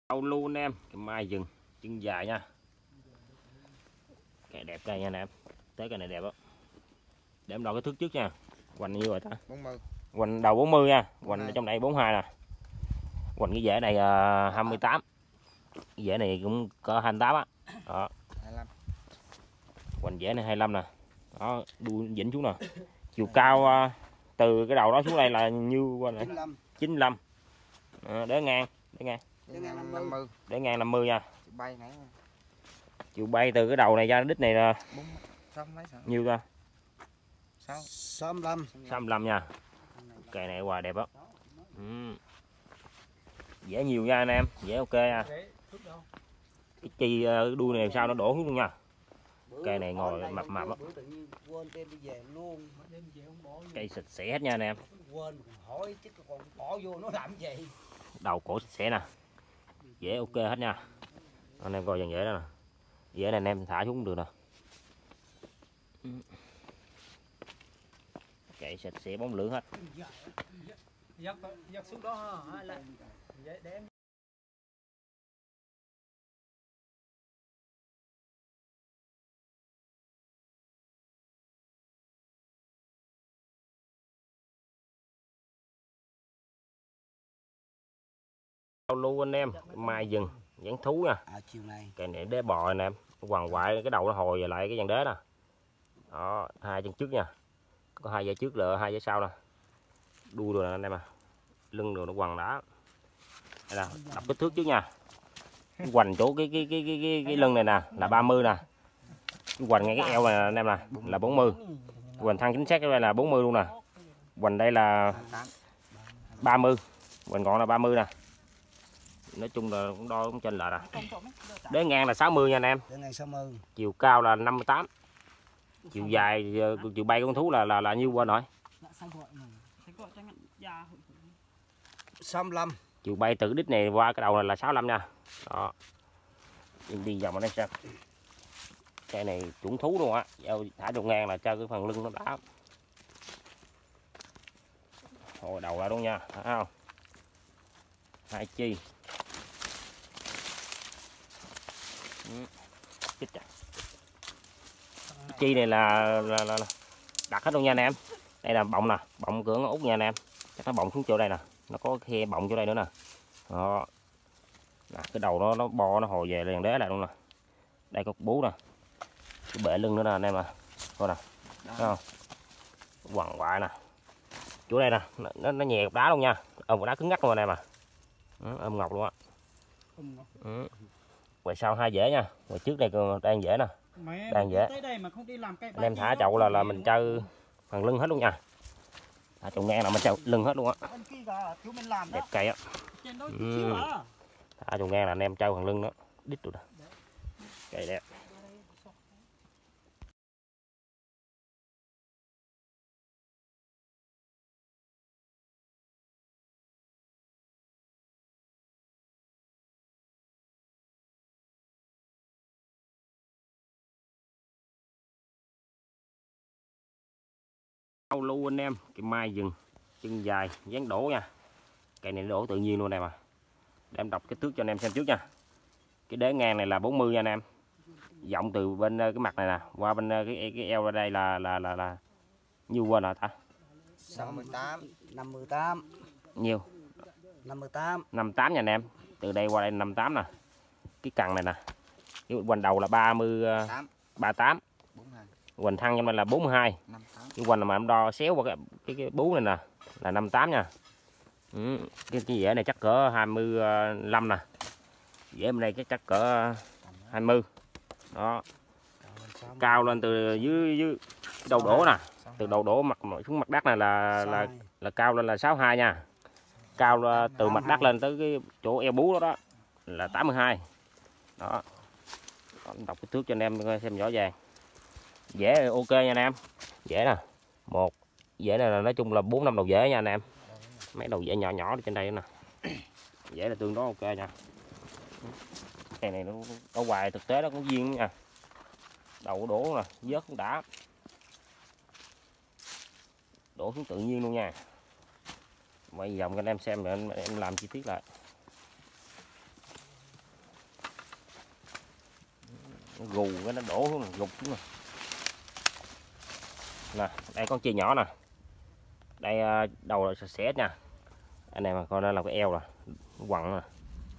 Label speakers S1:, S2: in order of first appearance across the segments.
S1: Đâu luôn em, cái mai rừng chân dài nha. Cái đẹp đây nha anh em. Tới cái này đẹp đó. Để em đo cái thước trước nha. Hoành nhiêu rồi ta?
S2: 40.
S1: Hoành đầu 40 nha, hoành trong đây 42 nè. Hoành cái rễ này 28. Cái rễ này cũng có 28 á. Đó.
S2: 25.
S1: Hoành rễ này 25 nè. Đó, đuôi vĩnh xuống nè. Chiều cao từ cái đầu đó xuống đây là nhiêu qua này?
S2: 95.
S1: 95. Đế ngang,
S2: Đế ngang 50.
S1: Đế ngang 50 nha.
S2: Bay nãy.
S1: Chiều bay từ cái đầu này ra đít này là nhiêu ta?
S2: 65.
S1: 65 nha. Cây này quà đẹp á. Dễ nhiều nha anh em, dễ ok nha. Cái chi đuôi này sao nó đổ xuống luôn nha. Cây này ngồi mập mập á. Cây sạch sẽ hết nha anh em. Đầu cổ sạch sẽ nè. Dễ ok hết nha. Anh em coi dàn dễ đó nè. Dễ này anh em thả xuống cũng được nè. Cây sạch sẽ bóng lưỡng hết.
S3: Giật xuống đó ha là để em.
S1: Giao lưu anh em, mai rừng dán thú nha.
S2: Chiều này.
S1: Cây này đế bò anh em, hoàng quại cái đầu nó hồi về lại cái dàn đế nè. Đó, hai chân trước nha. Có hai dây trước là hai dây sau nè. Đuôi rồi nè anh em à. Lưng rồi nó quằn đá. Đây là đọc kích thước trước nha. Hoành chỗ cái lưng này nè là 30 nè. Hoành ngay cái eo này anh em nè là 40. Hoành thăng chính xác cái đây là 40 luôn nè. Hoành đây là 30. Hoành còn là 30 nè. Nói chung là cũng đo cũng trên lại nè. Đế ngang là 60 nha anh em.
S2: Đế ngang 60.
S1: Chiều cao là 58. Chiều dài chiều bay con thú là nhiêu quên rồi?
S2: 65.
S1: Chiều bay từ đít này qua cái đầu này là 65 nha. Đó. Đi vòng ở đây xem. Cây này chuẩn thú luôn á. Thả đầu ngang là cho cái phần lưng nó đã. Hồi đầu ra luôn nha, thấy không? Hai chi. Chích à. Chi này là đặt hết luôn nha anh em. Đây là bọng nè, bọng cửa nó út nha anh em. Chắc nó bọng xuống chỗ đây nè, nó có khe bọng chỗ đây nữa nè. Đó. Nè, cái đầu nó bo nó hồi về liền đế lại luôn nè. Đây có bú nè. Cái bệ lưng nữa nè anh em à. Coi nè. Thấy không? Quằn quại nè. Chỗ đây nè, nó nhè cục đá luôn nha. Ôm cục đá cứng ngắc luôn anh em à. Ôm ngọc luôn á. Quay sau hai dễ nha. Quay trước đây đang dễ nè. Đang dễ. Anh em thả chậu là mình chơi phần lưng hết luôn nha. Thả chậu ngang là mình chơi lưng hết luôn á. Đẹp cây á. Thả chậu ngang là anh em chơi phần lưng đó. Đít rồi nè. Cây đẹp. Giao lưu anh em, cái mai rừng chân dài dáng đổ nha. Cây này đổ tự nhiên luôn này mà. Để em đọc cái thước cho anh em xem trước nha. Cái đế ngang này là 40 nha anh em. Rộng từ bên cái mặt này nè qua bên cái eo ra đây là nhiêu quên rồi ta?
S2: 58.
S1: Nhiêu?
S2: 58.
S1: 58 nha anh em. Từ đây qua đây 58 nè. Cái cần này nè. Cái hoành đầu là 38. Hoành thăng trong đây là 42. Cái hoành mà em đo xéo qua cái bú này nè là 58 nha. Cái dễ này chắc cỡ 25 nè. Dễ bên đây chắc cỡ 20. Đó. Cao lên từ dưới đầu đổ nè. Từ đầu đổ mặt xuống mặt đất này là cao lên là 62 nha. Cao từ mặt đất lên tới cái chỗ eo bú đó là 82. Đó. Đọc cái thước cho anh em xem rõ ràng. Dễ ok nha anh em. Dễ nè. Một dễ này là nói chung là 4-5 đầu dễ nha anh em. Mấy đầu dễ nhỏ nhỏ trên đây nè. Dễ là tương đối ok nha. Cây này nó có hoài thực tế nó cũng duyên nha. Đầu đổ nè, vớt cũng đã. Đổ xuống tự nhiên luôn nha. Quay vòng cho anh em xem rồi em làm chi tiết lại. nó gù cái nó đổ xuống gục xuống nè. Nè đây con chì nhỏ nè, đây đầu là sạch sẽ nha anh em, mà coi đây là cái eo rồi quặng nè.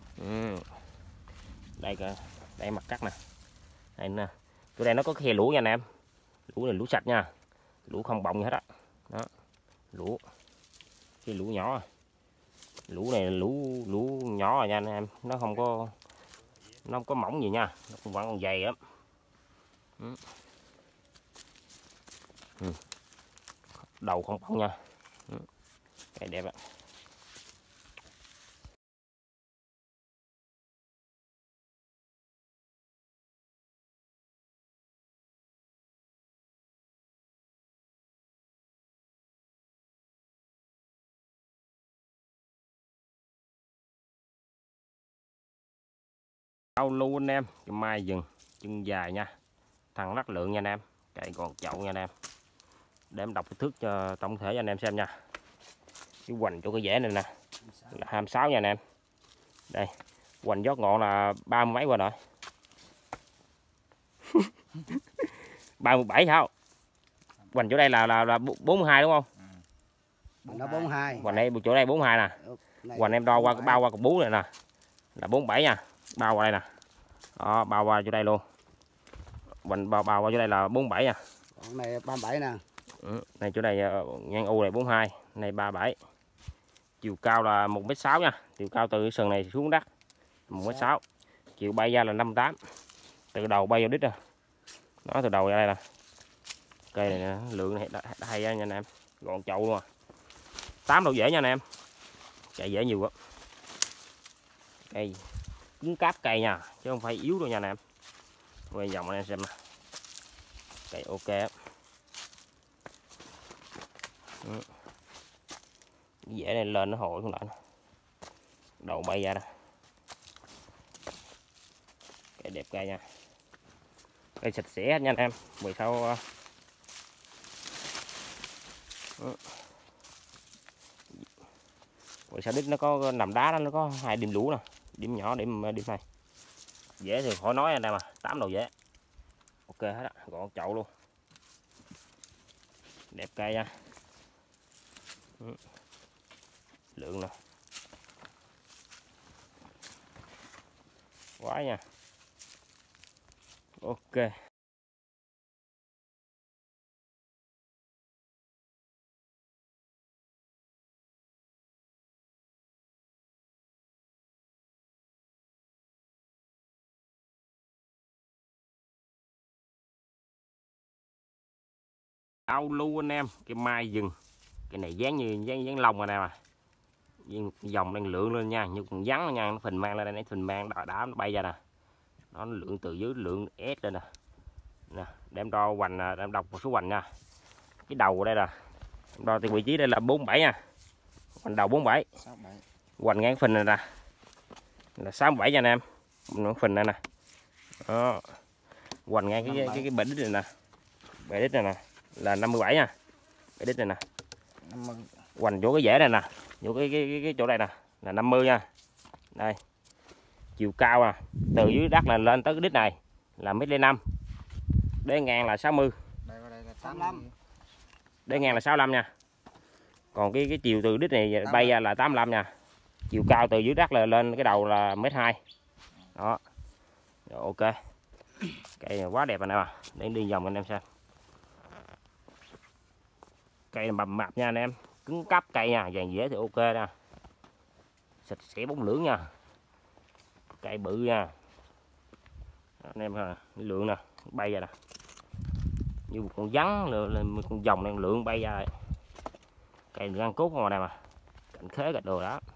S1: Đây mặt cắt nè, đây nè, chỗ đây nó có khe lũ nha anh em, lũ này lũ sạch nha, lũ không bọng gì hết á. Đó, lũ cái lũ nhỏ, lũ này là lũ nhỏ rồi nha anh em, nó không có mỏng gì nha, nó vẫn còn dày lắm. Đầu không bọng nha, cái đẹp ạ. Ao lu anh em, cái mai rừng chân dài nha, thằng rất lượng nha anh em, cây còn chậu nha anh em. Để em đọc cái thước cho tổng thể cho anh em xem nha. Cái hoành chỗ cái rễ này nè là 26 nha anh em. Đây hoành giót ngọn là 30 mấy qua rồi. 37 sao? Hoành chỗ đây là 42 đúng không?
S2: Nó 42.
S1: Hoành đây chỗ đây 42 nè. Hoành em đo qua bao qua cục bú này nè là 47 nha. Bao qua đây nè. Đó, bao qua chỗ đây luôn. Hoành bao qua chỗ đây là 47 nha.
S2: Còn này 37 nè.
S1: Này chỗ này ngang u này 42, này 37. Chiều cao là 1m6 nha, chiều cao từ sườn này xuống đất 1m6. Chiều bay ra là 58. Từ đầu bay vào đít rồi. Nó từ đầu ra đây nè. Cây này nè, lượng này hay nha anh em, gọn chậu luôn à. 8 độ dễ nha anh em. Chạy dễ nhiều quá. Cây cứng cáp cây nha, chứ không phải yếu đâu nha anh em. Quay vòng anh em xem nè. Cây ok á. Dễ này lên nó hồi xuống lại nè. Đầu bay ra nè. Cây đẹp cây nha. Cây sạch sẽ hết nha anh em. Vì sao vì sao đít nó có nằm đá đó, nó có 2 điểm lũ nè, điểm nhỏ điểm này. Dễ thì khỏi nói anh em, mà 8 đầu dễ. Ok hết á, gọn chậu luôn. Đẹp cây nha. Lượng nè. Quá nha. Ok. Ao lu anh em, cái mai rừng. Cái này dán như dán lông anh em à. Dòng đang lượn lên nha, như còn vắng nha, nó phình mang lên đây, phình mang đá nó bay ra nè. Nó lượn từ dưới lượn ép lên nè. Nè, để em đo hoành, em đọc một số hoành nha. Cái đầu ở đây là em đo từ vị trí đây là 47 nha. Hoành đầu 47. 67. Hoành ngang phình này nè. Là 67 nha anh em. Nó phình đây nè. Đó. Hoành ngang cái bệ đít này nè. Bệ đít này nè là 57 nha. Bệ đít này nè.
S2: 50.
S1: Hoành chỗ cái rễ này nè, chỗ cái chỗ đây nè là 50 nha. Đây. Chiều cao à, từ dưới đất là lên tới cái đít này là 1,5 m. Đế ngang là 60.
S2: Đây là 85.
S1: Đế ngang là 65 nha. Còn cái chiều từ đít này bay ra là 85 nha. Chiều cao từ dưới đất là lên cái đầu là 1,2 m. Đó. Rồi, ok. Cây này quá đẹp anh em à. Để đi vòng anh em xem. Cây này mập mạp nha anh em, cứng cáp cây nha, vàng dễ thì ok nè. Sạch sẽ bóng lưỡng nha. Cây bự nha. Anh em ha, lượng nè, bay ra nè. Như một con rắn lên con dòng đang lượng bay ra. Cây răng cốt ngoài này mà. Cạnh khế gạch đồ đó.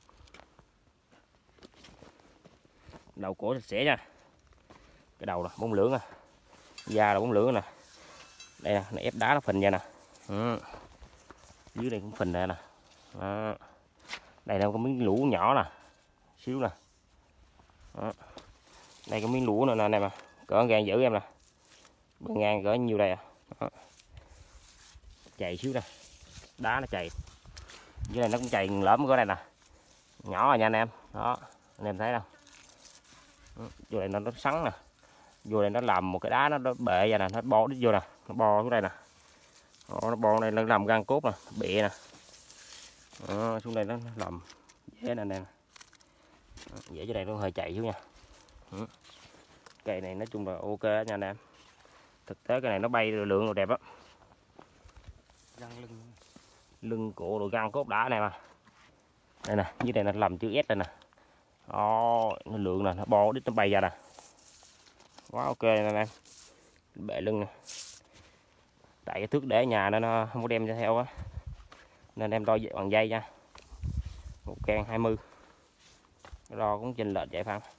S1: Đầu cổ sạch sẽ nha. Cái đầu là bóng lưỡng nè. Da là bóng lưỡng nè. Đây nè, nó ép đá nó phình ra nè. Dưới đây cũng phình ra nè. Đó. Đây là có miếng lũ nhỏ nè, xíu nè. Đó. Đây có miếng lũ nữa nè anh em à, cỡ ngang giữ em nè, bề ngang cỡ nhiêu đây à. Đó. Chày xíu nè, đá nó chày, dưới này nó cũng chày lõm cái này nè, nhỏ rồi nha anh em. Đó, anh em thấy đâu, dưới này nó sắn nè, vô đây nó làm một cái đá nó bệ ra nè, nó bo đít vô nè, nó bo xuống đây nè. Đó, nó bo đây nó làm găng cốt nè, bệ nè. Đó, xuống đây nó làm dễ nè nè. Dễ cho đây nó hơi chạy xuống nha. Cây này nói chung là ok nha anh em. Thực tế cái này nó bay lượng đồ đẹp á.
S2: Găng lưng.
S1: Lưng cổ đồ găng cốt đá này mà. Đây nè, dưới đây nó làm chữ S đây nè. Đó, nó lượng nè, nó bo đít nó bay ra nè. Quá ok nè anh em. Bệ lưng nè. Tại cái thước để ở nhà nó không có đem ra theo á. Nên em đo bằng dây nha. Một can 20. Đo cũng chênh lệch vậy phải không?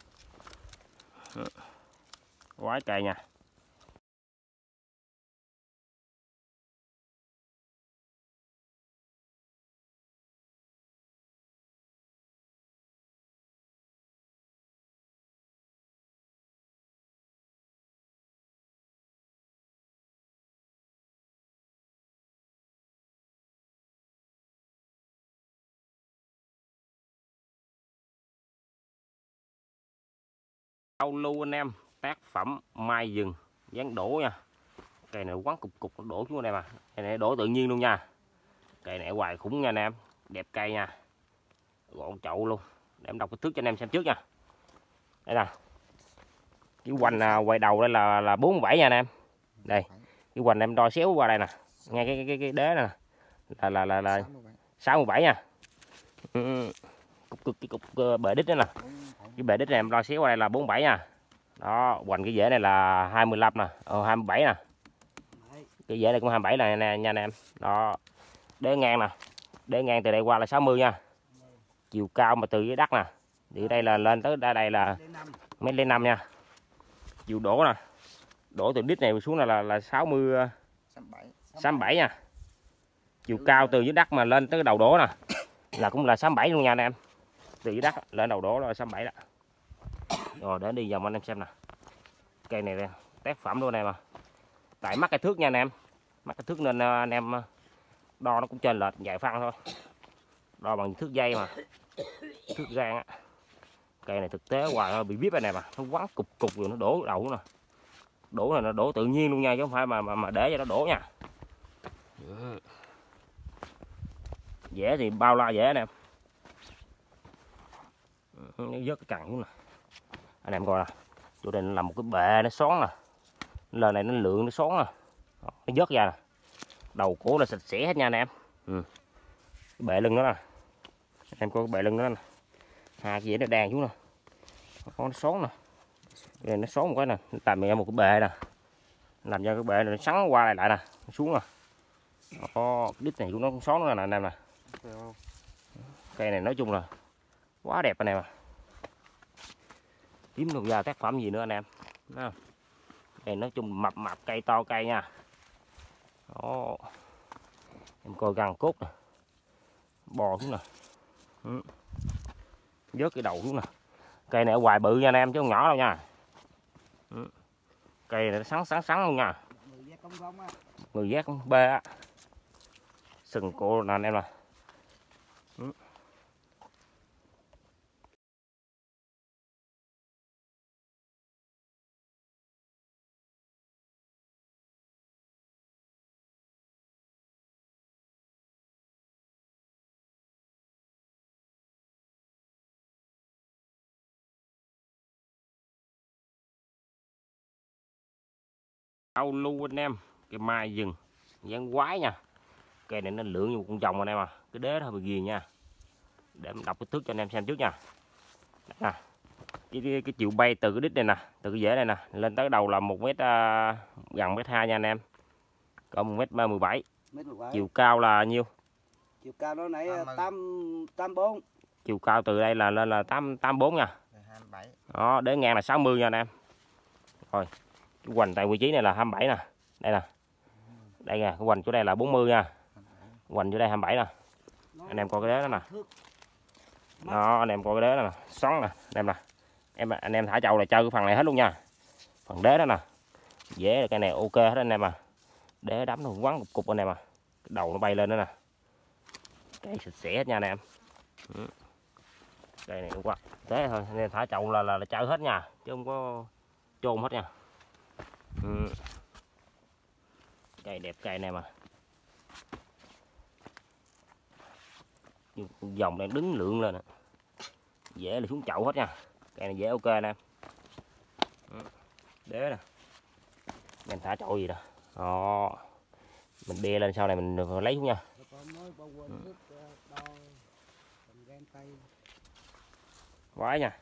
S1: Quái cây nha. Câu lưu anh em, tác phẩm mai rừng dán đổ nha. Cây này quắn cục cục nó đổ xuống đây mà. Cây này đổ tự nhiên luôn nha. Cây này hoài khủng nha anh em, đẹp cây nha. Gọn chậu luôn. Để em đọc cái thước cho anh em xem trước nha. Đây nè. Cái hoành quay đầu đây là 47 nha anh em. Đây. Cái hoành em đo xéo qua đây nè. Ngay cái đế này nè. Là 67 nha. Cục bệ đít đó nè. Cái bệ đít này em đo xéo qua đây là 47 nha. Đó, hoành cái rễ này là 25 nè, 27 nè. Cái rễ này cũng 27 nè nha anh em. Đó. Đế ngang nè. Đế ngang từ đây qua là 60 nha. Chiều cao mà từ dưới đất nè. Từ đây là lên tới đây là 1,5 m nha. Chiều đổ nè. Đổ từ đít này xuống là 67 nha. Chiều cao từ dưới đất mà lên tới đầu đổ nè là cũng là 67 luôn nha anh em. Từ dưới đất lên đầu đổ là 67 đó. Rồi để đi vòng anh em xem nè. Cây này nè, tác phẩm luôn này mà. Tại mắc cái thước nha anh em. Mắc cái thước nên anh em đo nó cũng chênh lệch vài phân thôi. Đo bằng thước dây mà. Thước gang á. Cây này thực tế hoài hơi bị bíp này mà, nó quắn cục rồi nó đổ đầu nè. Đổ là nó đổ tự nhiên luôn nha chứ không phải mà để cho nó đổ nha. Dễ thì bao la dễ anh em. Nó vớt cái cằn xuống nè. Anh em coi nè. Chỗ đây nó làm một cái bệ nó xoắn nè. Lên này nó lượng nó xoắn nè. Nó vớt ra nè. Đầu cổ là sạch sẽ hết nha anh em. Cái bệ lưng đó nè. Em coi cái bệ lưng đó nè. Hai cái dễ nó đàn xuống nè. Nó xoắn nè. Đây nó xoắn một cái nè. Làm ra một cái bệ nè. Làm cho cái bệ này nó sắn qua lại nè. Nó xuống nè. Đó, đít này cũng nó cũng xoắn nữa nè anh em nè. Cây này nói chung là quá đẹp anh em à. Kiếm được ra tác phẩm gì nữa anh em. Đó. Đây nói chung mập cây to cây nha. Đó. Em coi găng cốt nè. Bò xuống nè. Vớt cái đầu xuống nè. Cây này ở hoài bự nha anh em chứ không nhỏ đâu nha. Cây này nó sắn luôn nha. Người vét con bê á. Sừng cổ nè anh em nè. Câu lưu anh em, cái mai rừng dáng quái nha. Cây này nó lượng như một con rồng anh em à. Cái đế nó hơi bị ghiền nha. Để mình đọc cái thước cho anh em xem trước nha. Nè. Cái chiều bay từ cái đít này nè, từ cái rễ này nè lên tới đầu là 1 mét, gần 1,2 m nha anh em. Còn 1,17 m. Chiều cao là nhiêu?
S2: Chiều cao nó nãy 84.
S1: Chiều cao từ đây là lên là 84 nha.
S2: 27.
S1: Đó, đế ngang là 60 nha anh em. Rồi. Cái hoành tại vị trí này là 27 nè. Đây nè. Đây nè, cái hoành chỗ đây là 40 nha. Hoành chỗ đây 27 nè. Anh em coi cái đế đó nè. Đó, anh em coi cái đế đó nè, xoắn nè, anh em thả chậu là chơi cái phần này hết luôn nha. Phần đế đó nè. Dễ là cái này ok hết anh em à. Đế đấm nó quắn cục anh em à. Cái đầu nó bay lên nữa nè. Cây sạch sẽ hết nha anh em. Cây này quá. Thế thôi, anh em thả chậu là chơi hết nha, chứ không có chôn hết nha. Cây đẹp cây này mà. Dòng đang đứng lượng lên nè. Dễ là xuống chậu hết nha. Cây này dễ ok nè. Đế nè. Mình thả chậu gì nè. Đó. Mình bê lên sau này mình lấy xuống nha. Quái nha.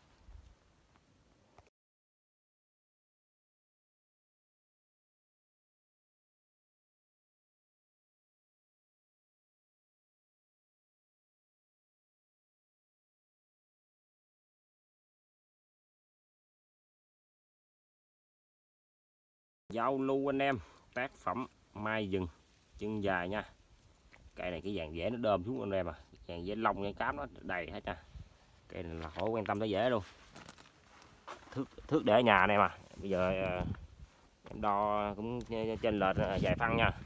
S1: Giao lưu anh em, tác phẩm mai rừng chân dài nha. Cây này cái vàng dễ nó đơm xuống anh em à, vàng dễ lông cái cám nó đầy hết nha. Cây này là khỏi quan tâm tới dễ luôn. Thước để ở nhà này mà. Bây giờ em đo cũng trên lệch vài phân nha.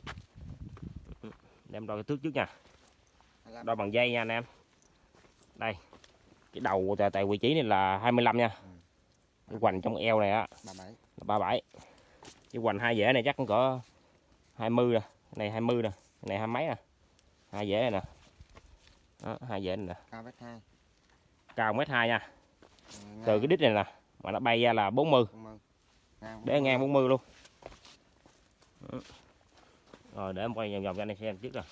S1: Em đo cái thước trước nha. Đo bằng dây nha anh em. Đây. Cái đầu tại vị trí này là 25 nha. Cái hoành trong eo này á là 37. Cái hoành hai dẻ này chắc cũng cỡ 20 nè, cái này 20 nè, cái này 20 mấy nè. Hai dẻ này nè. Đó, hai dẻ này nè.
S2: Cao mét 2.
S1: Cao mét 2 nha. Từ cái đít này nè mà nó bay ra là 40. Để ngang 40 luôn. Đó. Rồi để em quay vòng vòng cho anh em xem trước nè.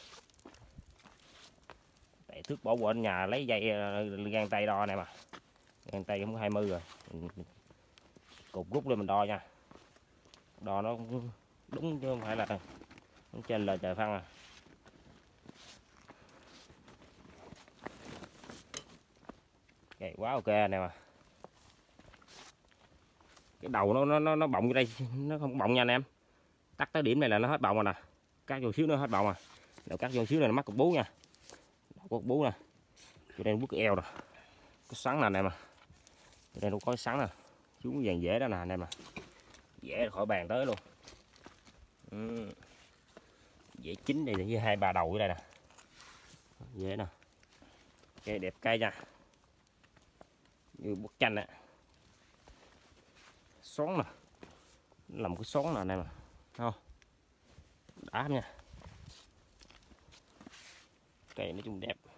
S1: Để thước bỏ quên nhà lấy dây gang tay đo này mà. Gang tay cũng 20 rồi. Cục rút lên mình đo nha. Đo nó đúng chứ không phải là trên là trời phân à. Okay, quá ok này mà. Cái đầu nó bọng vô đây, nó không bọng nha anh em. Tắt tới điểm này là nó hết bọng rồi nè. Cắt vô xíu nữa hết bọng à. Rồi cắt vô xíu này nó mắc cục bú nha. Cục bú nè. Cho nên bút cái eo nè. Cái sắn nè anh em à. Cho nên nó có cái sắn nè. Xuống vàng dễ đó nè anh em à. Dễ khỏi bàn tới luôn. Dễ chín đây với 2-3 đầu ở đây nè. Dễ nè. Cây đẹp cây nha. Như bức chanh á. Xoắn nè. Làm cái xoắn nè anh em à. Không. Đã nha. Cây nói chung đẹp.